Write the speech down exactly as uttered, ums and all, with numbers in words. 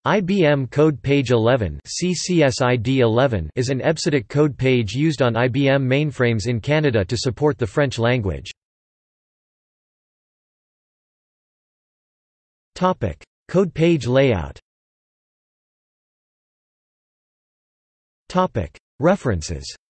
I B M Code Page eleven C C S I D eleven is an E B C D I C code page used on I B M mainframes in Canada to support the French language. Code page layout. References